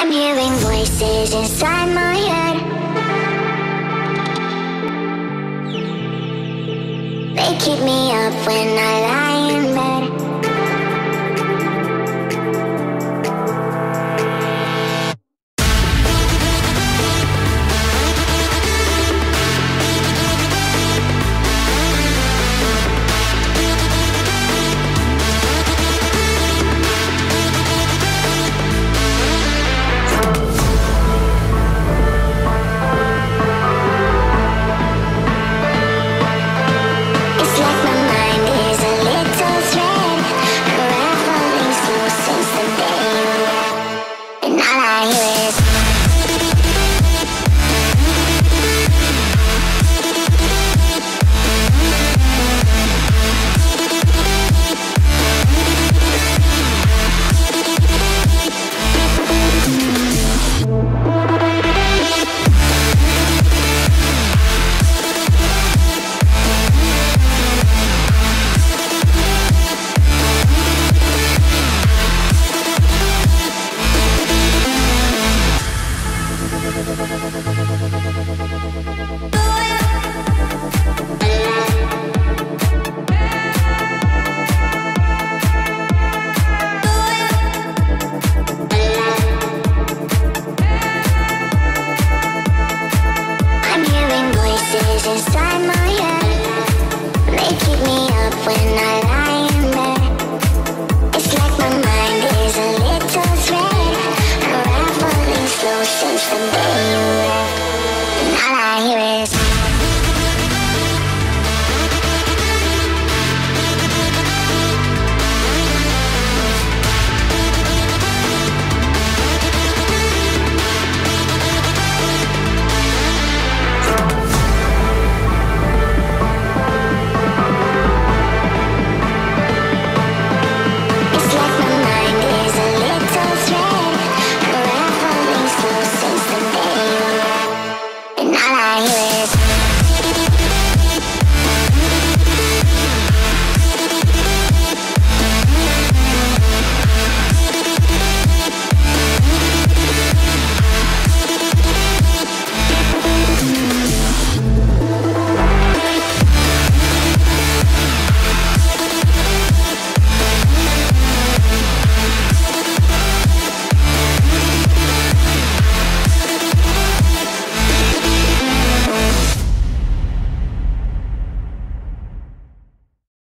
I'm hearing voices inside my head. They keep me up when I lie in bed. It's like my mind is a little thread, unraveling slow since the day you left. And all I hear is inside my head. They keep me up when I